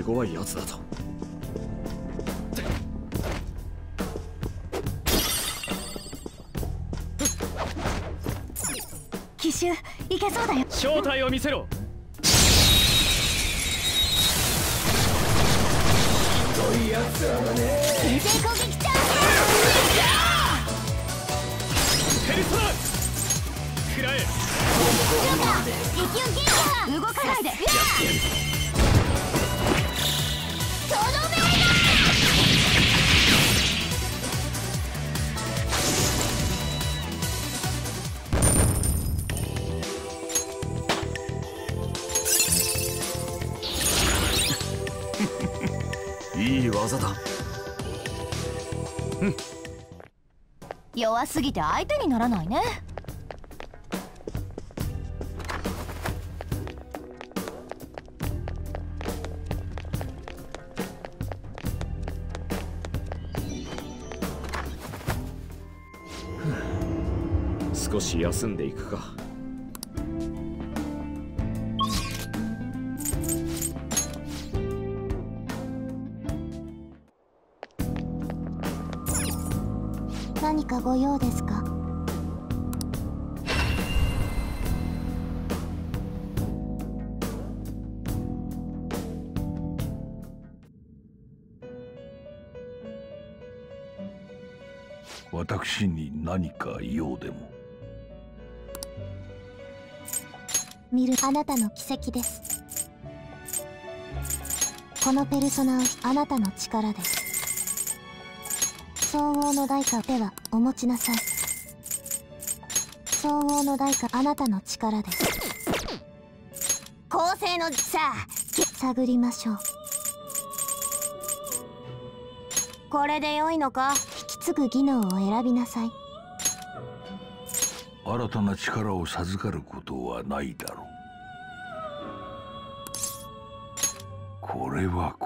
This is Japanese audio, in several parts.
強いやつだと。 奇襲いけそうだよ。 正体を見せろ。 ひどいやつらだね。 先制攻撃チャンス。 ペルソナ食らえ。 敵を撃破。動かないで。とどめいい技だ。 弱すぎて相手にならないね。 少し休んでいくか。 何かご用ですか？ 私に何か用でも。 見るあなたの奇跡です。このペルソナをあなたの力です。相応の代価ではお持ちなさい。相応の代価あなたの力です。構成のさあ探りましょう。これで良いのか？引き継ぐ技能を選びなさい。 新たな力を授かることはないだろう。これは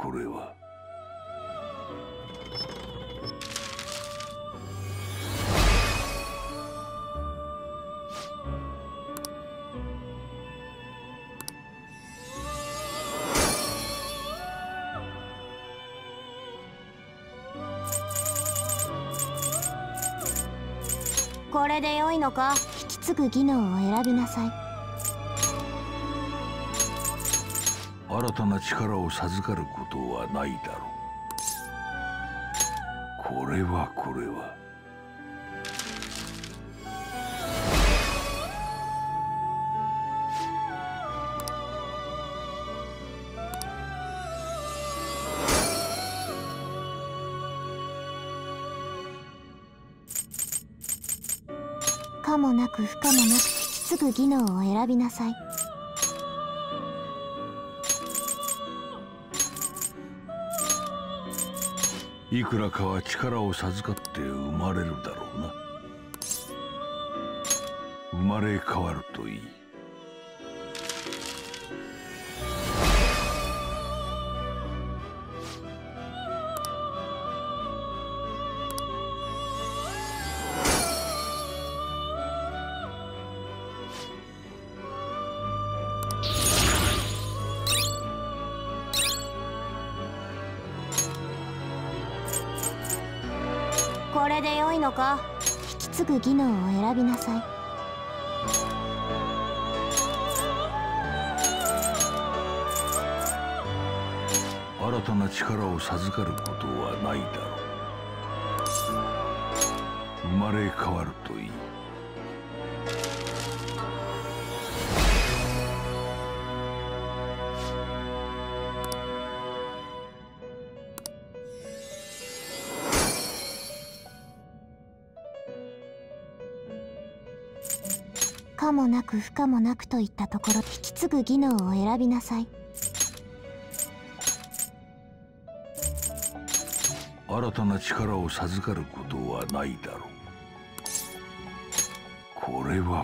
これで良いのか？引き継ぐ技能を選びなさい。 新たな力を授かることはないだろう。これは可もなく不可もなく引き継ぐ技能を選びなさい。 いくらかは力を授かって生まれるだろうな。生まれ変わるといい。 これで良いのか？引き継ぐ技能を選びなさい。 新たな力を授かることはないだろう。生まれ変わるといい。 可もなく不可もなくといったところ、引き継ぐ技能を選びなさい。 新たな力を授かることはないだろう。これは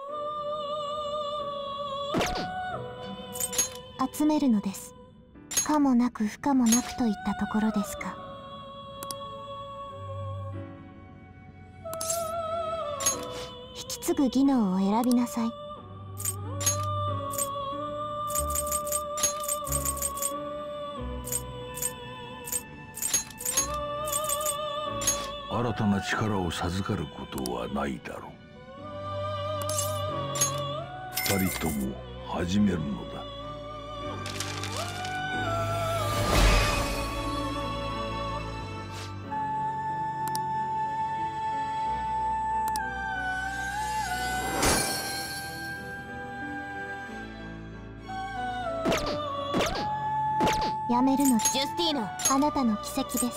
集めるのです。 可もなく不可もなくといったところですか。引き継ぐ技能を選びなさい。 新たな力を授かることはないだろう。二人とも始めるのだ。 やめるのジュスティーノ、あなたの奇跡です。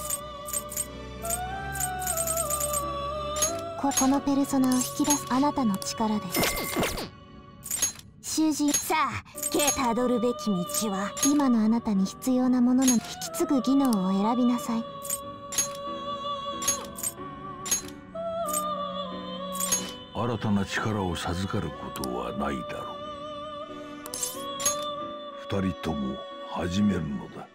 このペルソナを引き出すあなたの力です。囚人、さあたどるべき道は今のあなたに必要なものの引き継ぐ技能を選びなさい。 新たな力を授かることはないだろう。二人とも始めるのだ。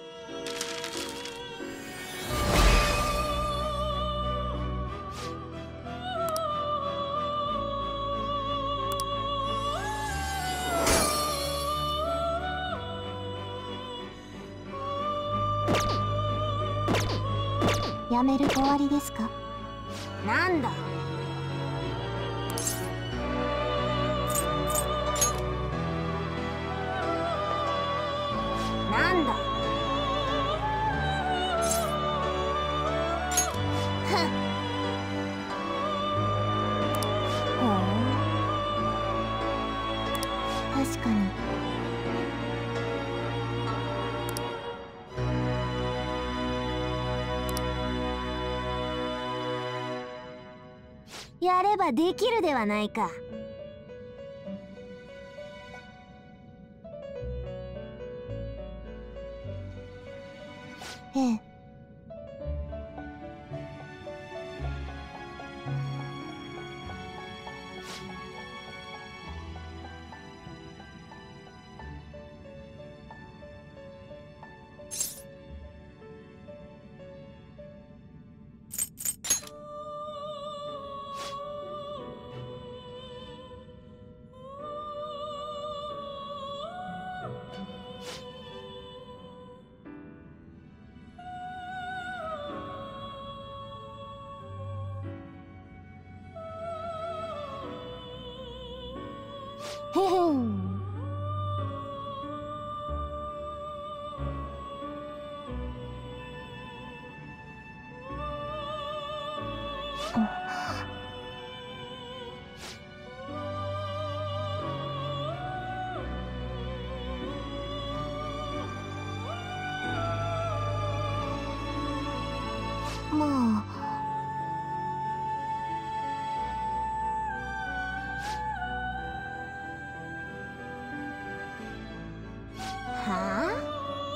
やめる終わりですか。なんだ。なんだ。ふん。ほう。確かに。やればできるではないか。ええ。へへん。まあ。はあ？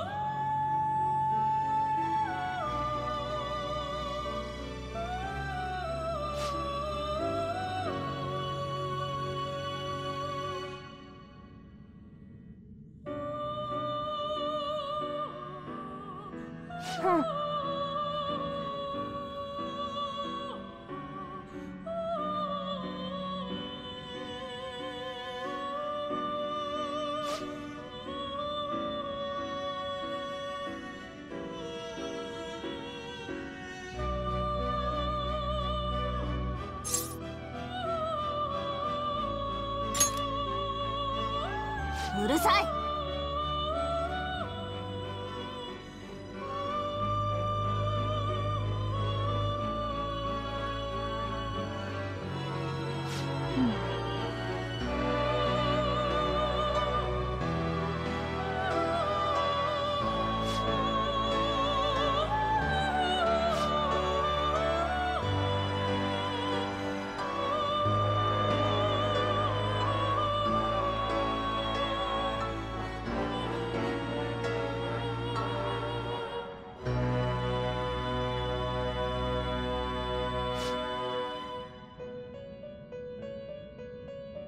ふん。うるさい。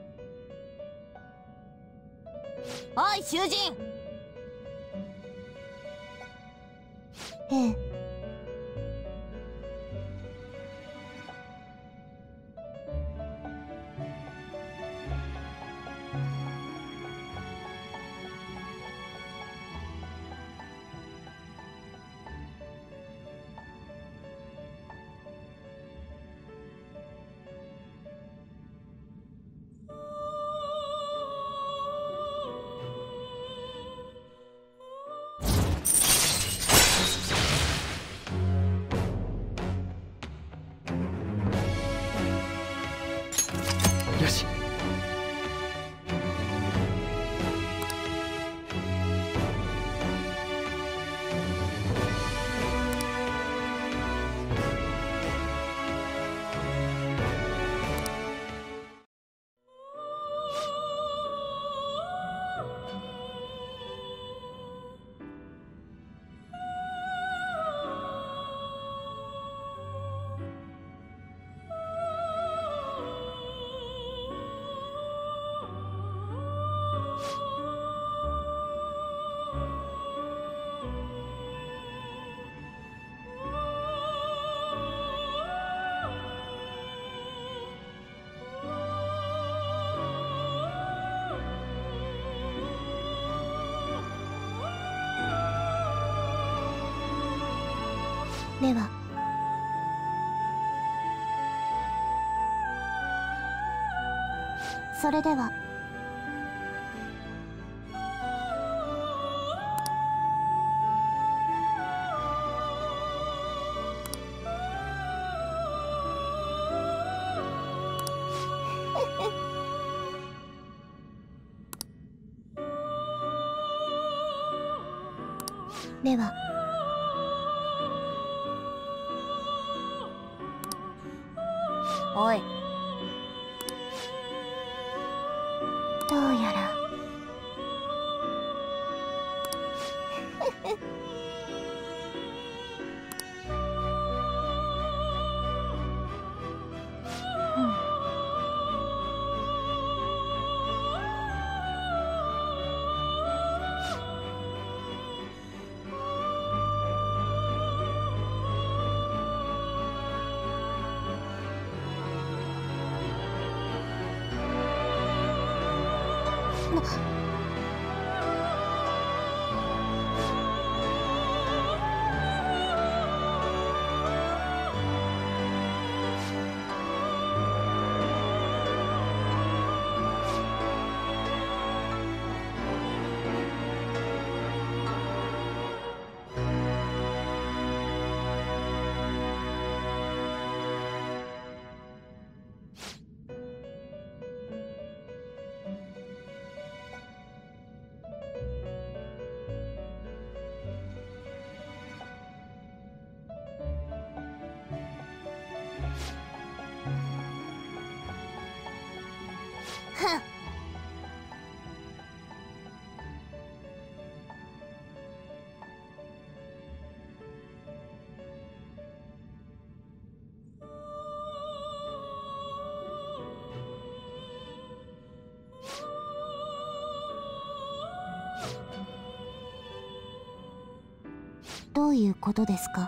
おい囚人、 ええ。 よし。 では。それでは。では。おい。どうやら。ふん。どういうことですか？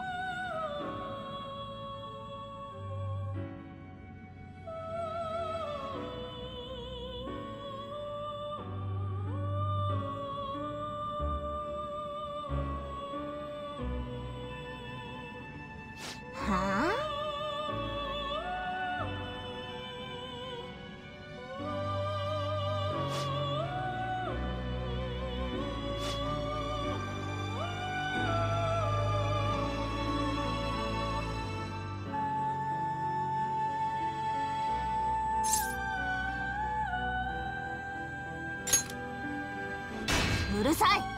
はあ？うるさい。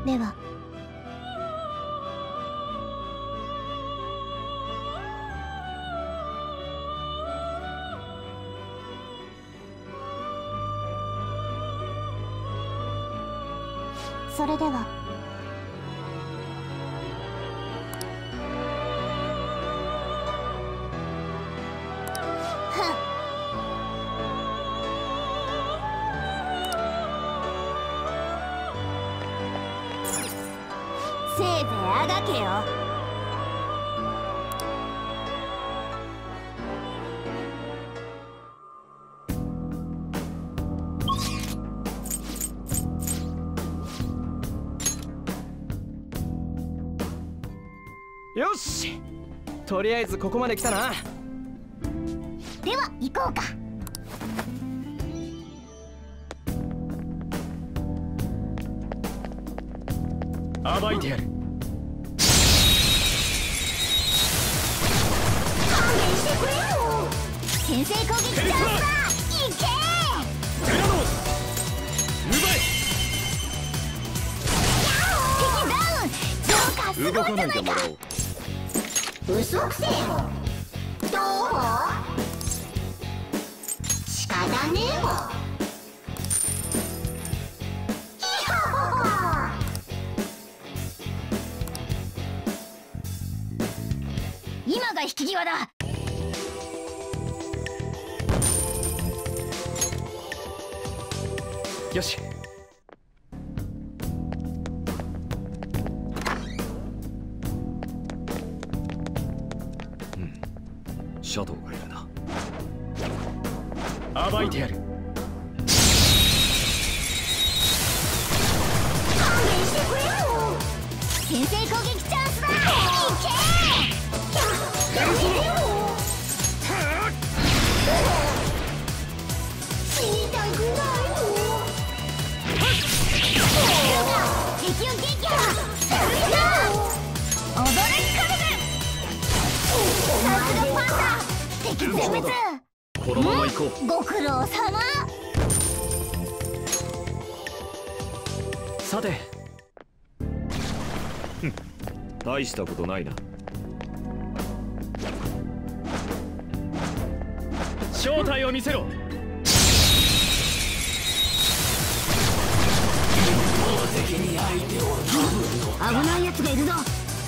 では。それでは。せいぜいあがけよ。 よし、とりあえずここまで来たな。 では行こうか。 暴いてやる。 勘弁してくれよ。先制攻撃チャンスだ。行けテラノ奪敵ダウン。ジョーカーすごいじゃないか。嘘くせえ。どう仕方ねえもん。今が引き際だ。 よし。 シャドウがいるな。 暴いてやる。 勘弁してくれよ。先制攻撃チャンスだ。行けやめてよ。死にたくないの。敵を撃破するよ。踊れカルメ。さすがパンダ。敵全滅。 このまま行こう。 ご苦労様。 さて、大したことないな。 正体を見せろ。 危ないやつがいるぞ。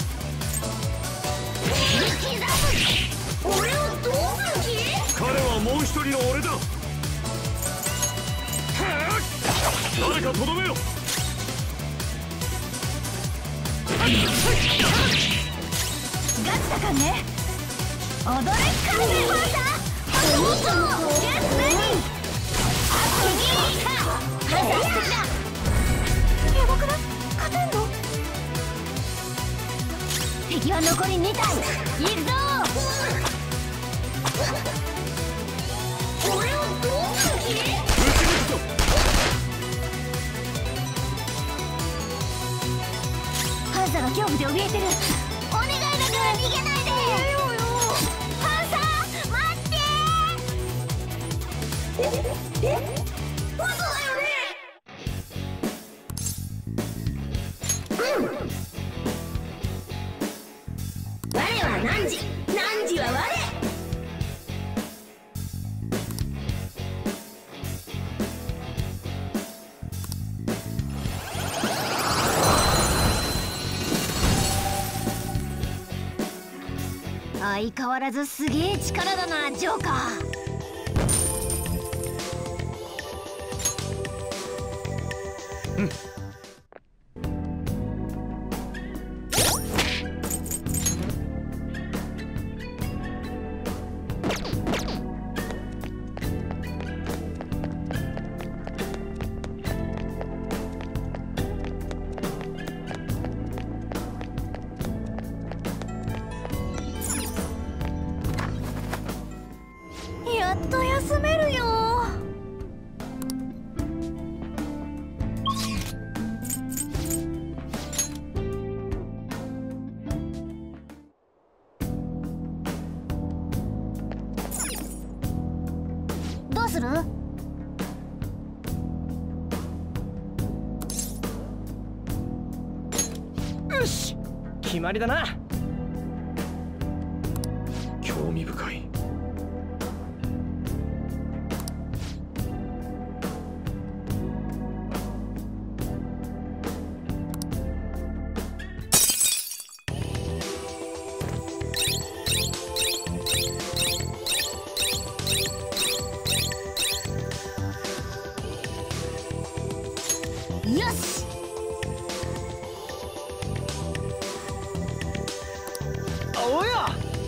俺をどうする気？ 彼はもう一人の俺だ。誰かとどめよ。 ガチだかんね。踊れカルメファーサー。お兄ちゃんもゲッツレディー。あとギーカ反対するだ。やばくない？勝てんの？敵は残り2体。行くぞ。俺をどうする気？ハンサが恐怖で怯えてる。お願いだから逃げないで。ハンサ待って。嘘だよね。我は汝は我。相変わらずすげえ力だな、ジョーカー。やっと休めるよ。どうする？ よし、決まりだな。 興味深い。 よし。 おや。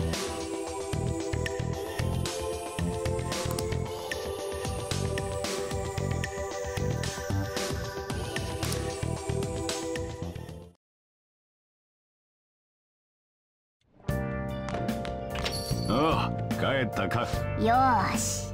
ああ、帰ったか。 よーし。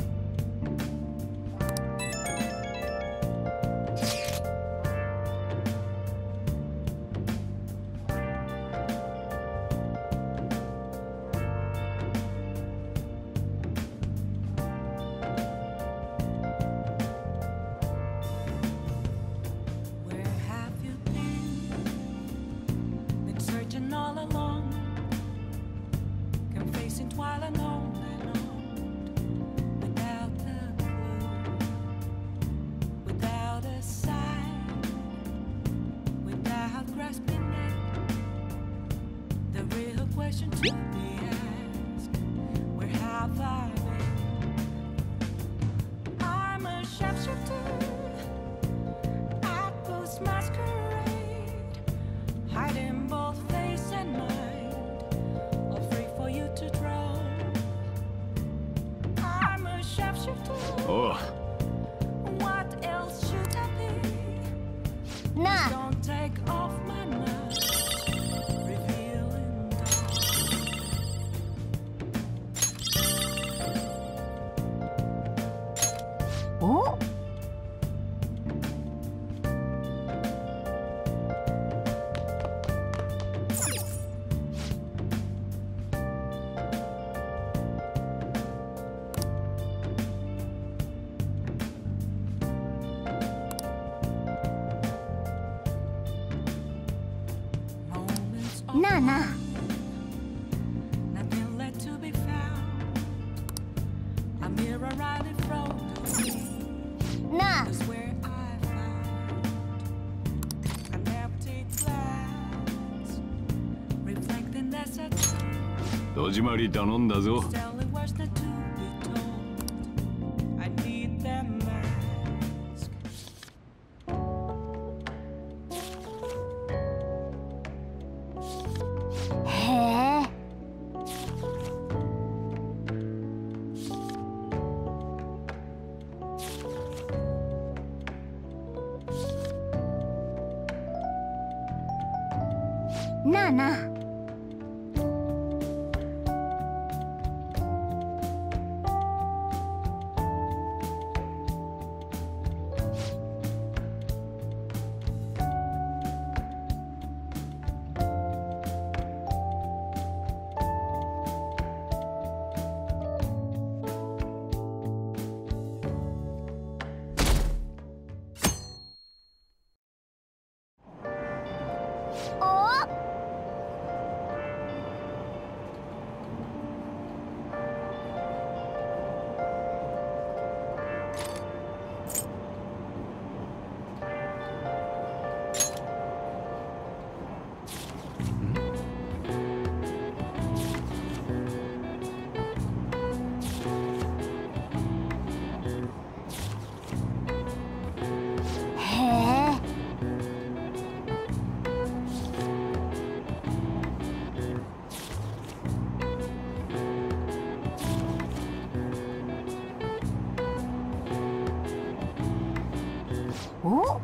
おう。 なあ。お？なあなあ。なあ。 戸締まり頼んだぞ。 へえ。なあなあ。お？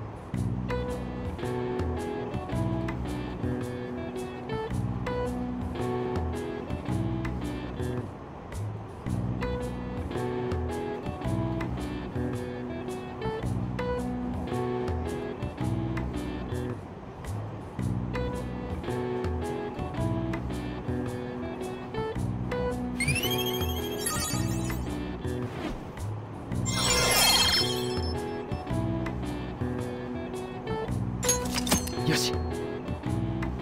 よし。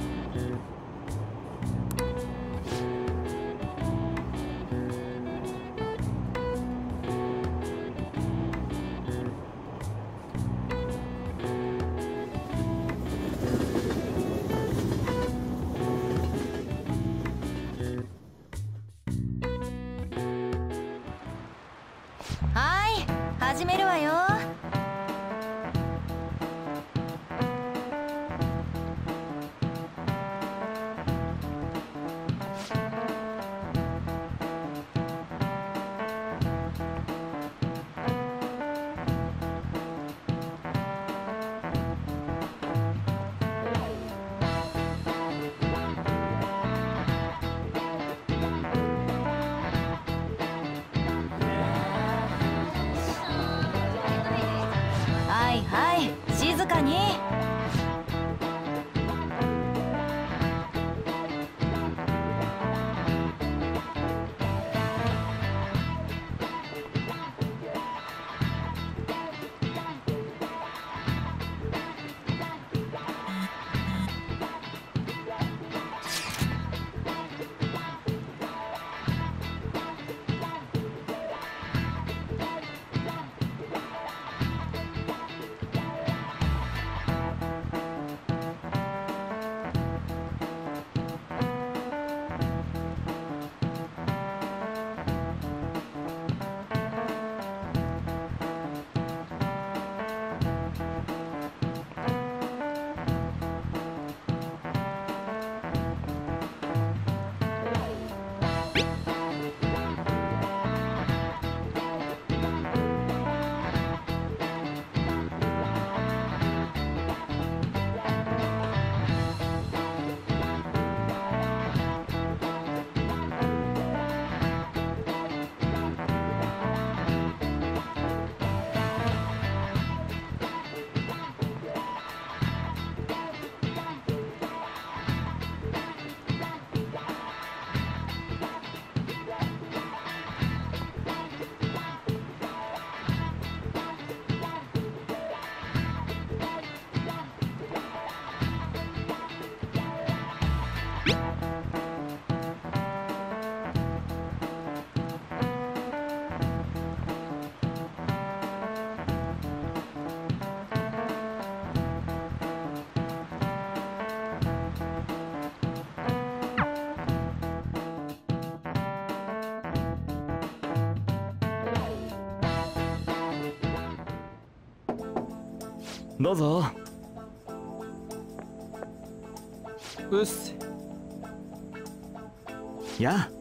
どうぞ。うっす。やあ。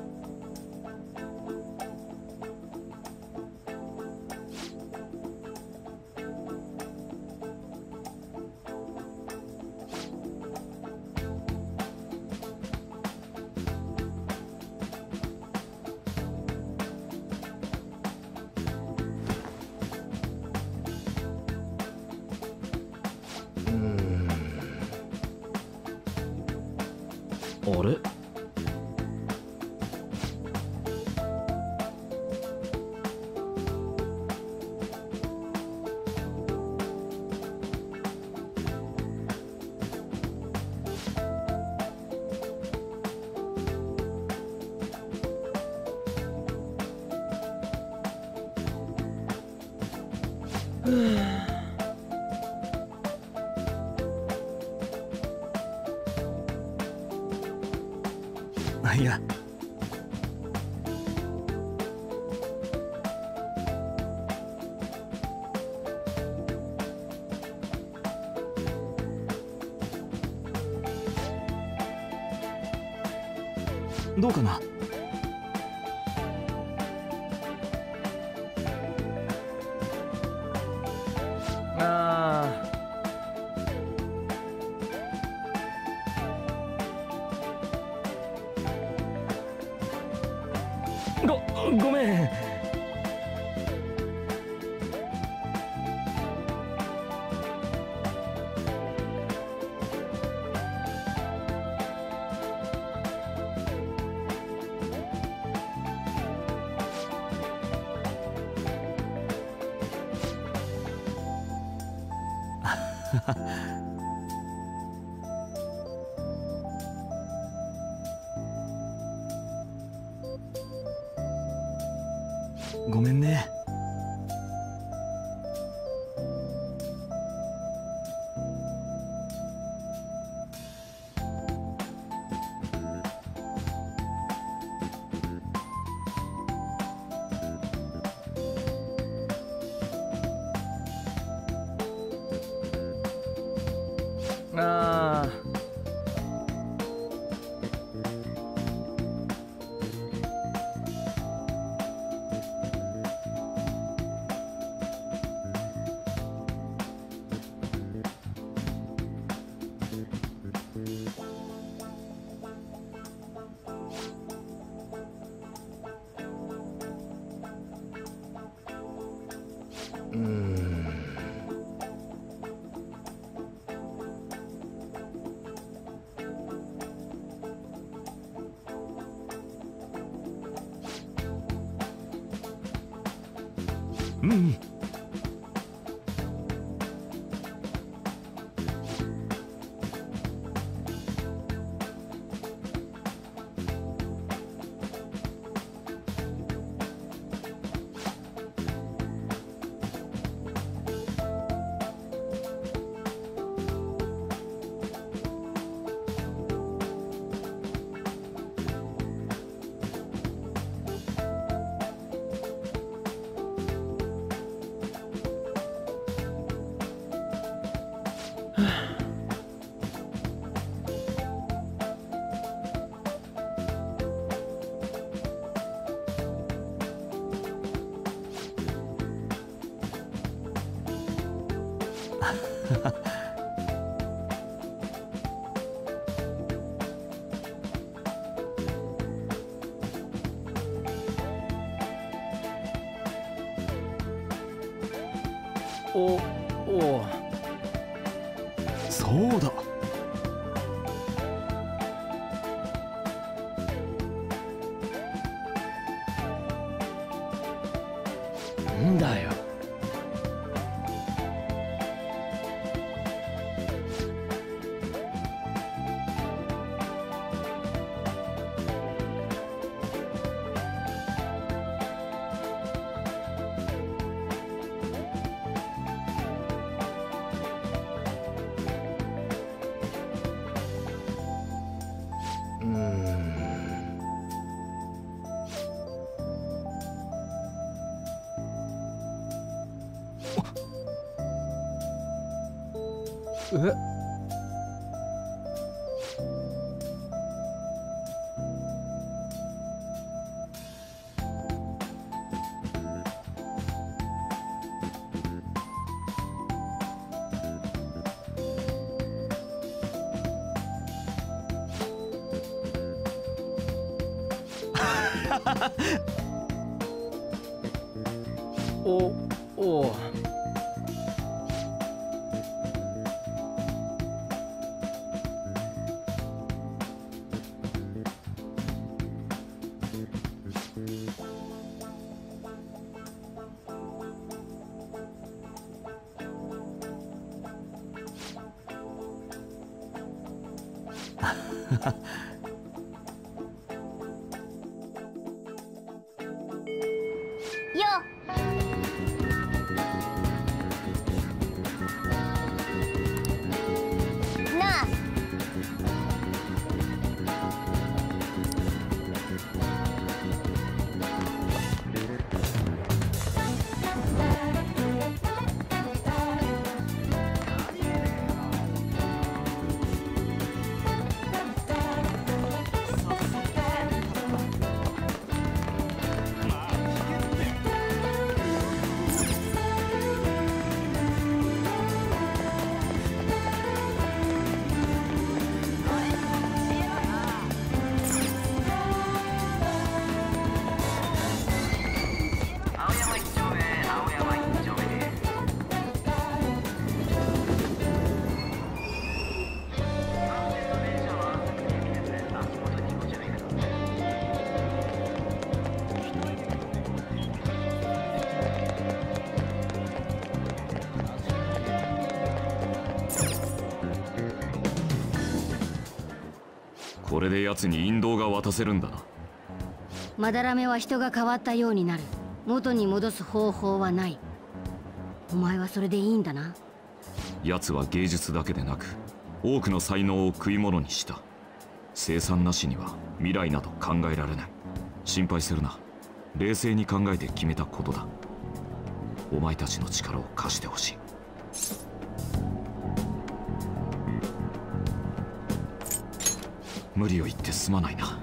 あれ？いや。どうかな。ごめん。ごめんね。ああ。うん。お、そうだ。んだよ。 え、おう。 よなあ、 これで奴に引導が渡せるんだな。 まだらめは人が変わったようになる。元に戻す方法はない。お前はそれでいいんだな。 奴は芸術だけでなく多くの才能を食い物にした。生産なしには未来など考えられない。心配するな。冷静に考えて決めたことだ。お前たちの力を貸してほしい。無理を言ってすまないな。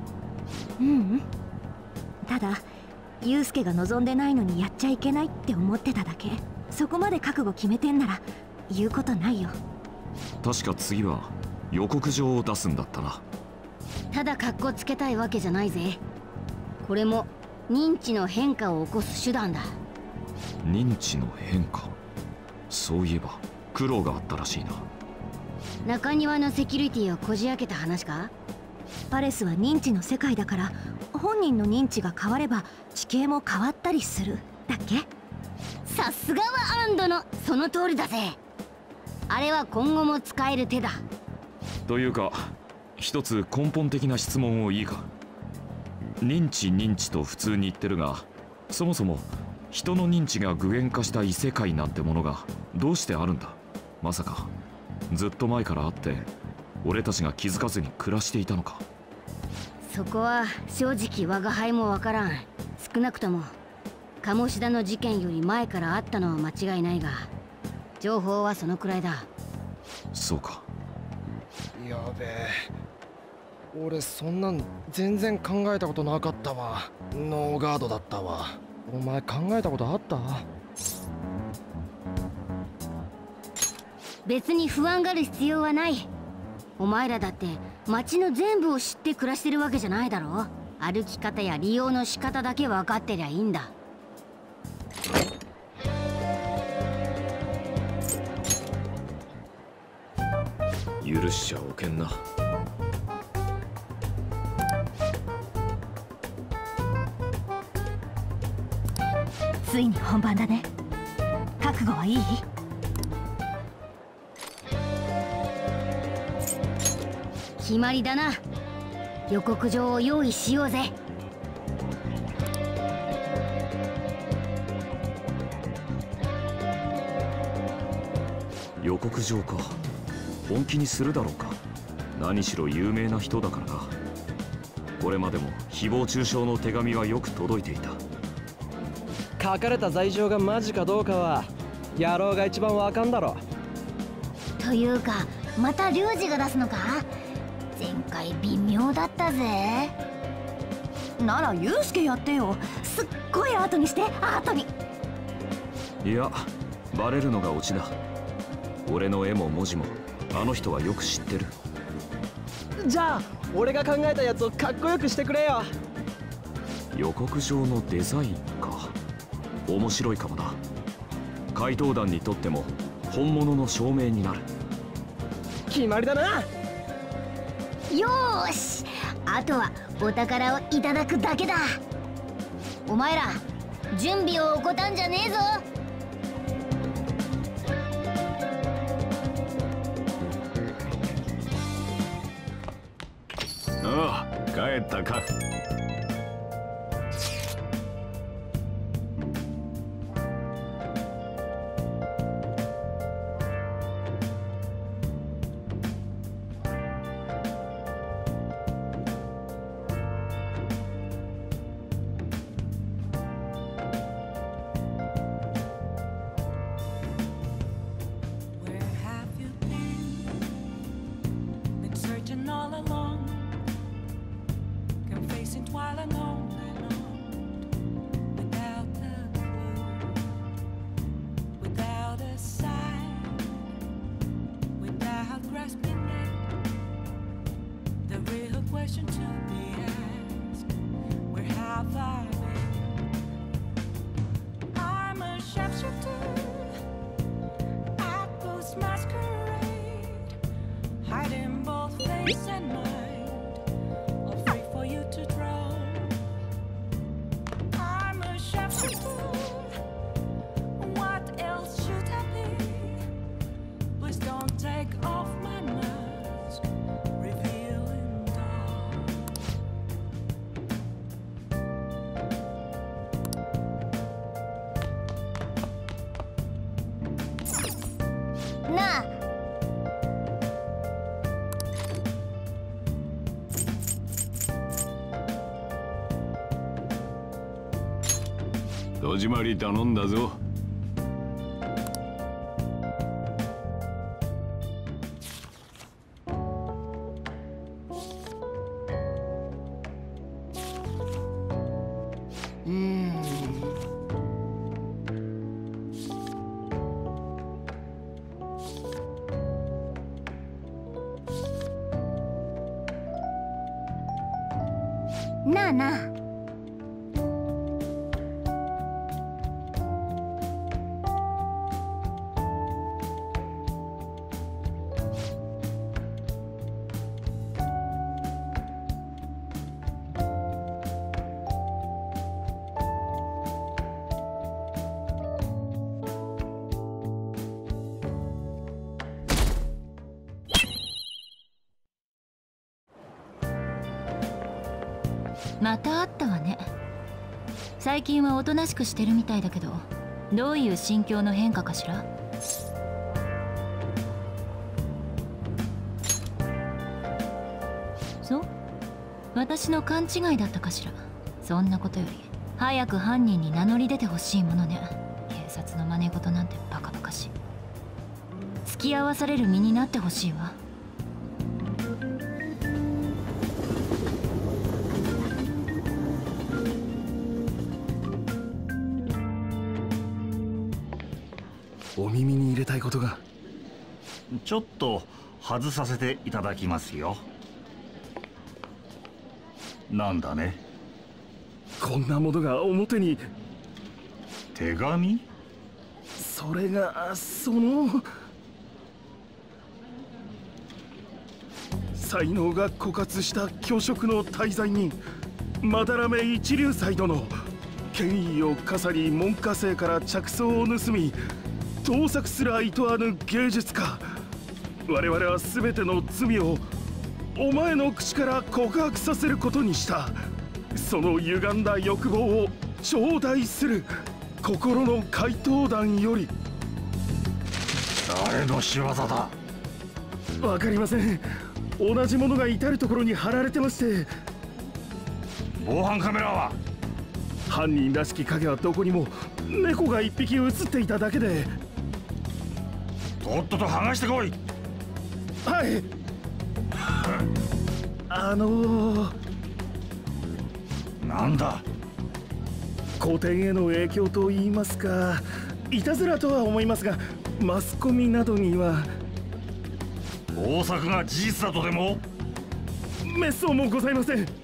ただユウスケが望んでないのにやっちゃいけないって思ってただけ。そこまで覚悟決めてんなら言うことないよ。 確か次は予告状を出すんだったな。 ただカッコつけたいわけじゃないぜ。これも認知の変化を起こす手段だ。 認知の変化。そういえば苦労があったらしいな。 中庭のセキュリティをこじ開けた話か。 パレスは認知の世界だから本人の認知が変われば地形も変わったりするだっけ。 さすがはアンドのその通りだぜ。あれは今後も使える手だ。 というか一つ根本的な質問をいいか。認知と普通に言ってるが、そもそも人の認知が具現化した異世界なんてものがどうしてあるんだ。まさかずっと前からあって俺たちが気づかずに暮らしていたのか。 そこは正直我が輩もわからん。少なくとも鴨志田の事件より前からあったのは間違いないが、情報はそのくらいだ。 そうか。 やべえ、俺そんなん全然考えたことなかったわ。ノーガードだったわ。お前考えたことあった？ 別に不安がる必要はない。お前らだって街の全部を知って暮らしてるわけじゃないだろ。歩き方や利用の仕方だけ分かってりゃいいんだ。 許しちゃおけんな。 ついに本番だね。覚悟はいい？ 決まりだな。予告状を用意しようぜ。 予告状か。本気にするだろうか。何しろ有名な人だからな。これまでも誹謗中傷の手紙はよく届いていた。 書かれた罪状がマジかどうかは野郎が一番わかんだろ。 というかまたリュウジが出すのか。前回微妙だったぜ。 ならユウスケやってよ。すっごいアートにして、アートに。 いや、バレるのがオチだ。俺の絵も文字もあの人はよく知ってる。 じゃあ俺が考えたやつをかっこよくしてくれよ。 予告状のデザインか。面白いかもな。怪盗団にとっても本物の証明になる。 決まりだな。 よーし、あとはお宝をいただくだけだ。お前ら準備を怠んじゃねえぞ。 ああ、帰ったか。 なあ、 戸締まり頼んだぞ。 なあなあ。 また会ったわね。最近はおとなしくしてるみたいだけど、どういう心境の変化かしら。そう？私の勘違いだったかしら。そんなことより早く犯人に名乗り出てほしいものね。警察の真似事なんてバカバカしい。付き合わされる身になってほしいわ。 お耳に入れたいことが。 ちょっと外させていただきますよ。なんだね。 こんなものが表に。 手紙？ それがその才能が枯渇した虚飾の大罪人斑目一流斎殿、権威を笠に門下生から着想を盗み盗作すらいとわぬ芸術家。我々は全ての罪をお前の口から告白させることにした。その歪んだ欲望を頂戴する。心の怪盗団より。 誰の仕業だ？ わかりません。同じものが至る所に貼られてまして。 防犯カメラは？ 犯人らしき影はどこにも。猫が一匹映っていただけで。 とっとと剥がしてこい。 はい。 なんだ。 古典への影響と言いますか、いたずらとは思いますが、マスコミなどには大作が事実だとでも？ めっそうもございません。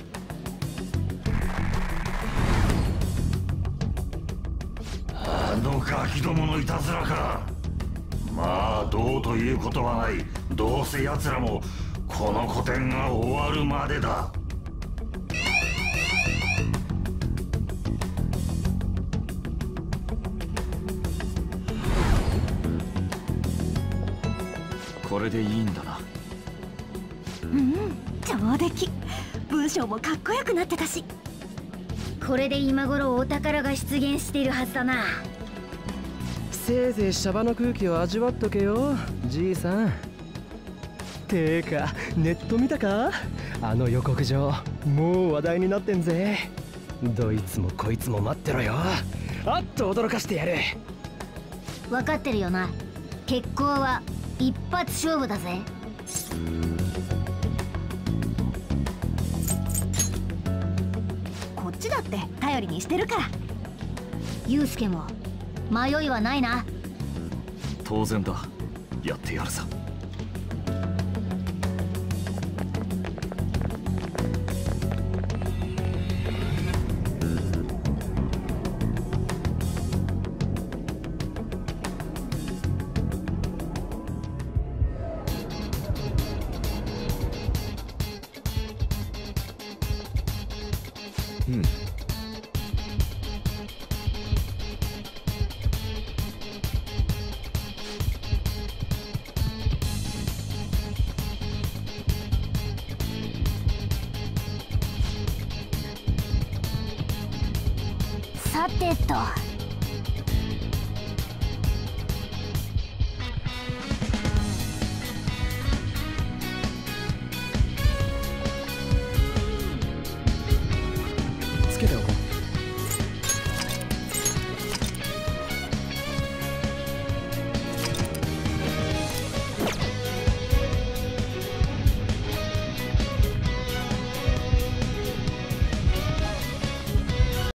あのガキどものいたずらか。まあどうということはない。どうせ奴らもこの古典が終わるまでだ。 これでいいんだな。 上出来。文章もかっこよくなってたし。 これで今頃お宝が出現しているはずだな。 せいぜいシャバの空気を味わっとけよ、じいさん。てかネット見たか？あの予告状もう話題になってんぜ。どいつもこいつも待ってろよ。あっと驚かしてやる。 分かってるよな。決行は一発勝負だぜ。 こっちだって頼りにしてるから。 ユウスケも迷いはないな。 当然だ。やってやるさ。 さてと。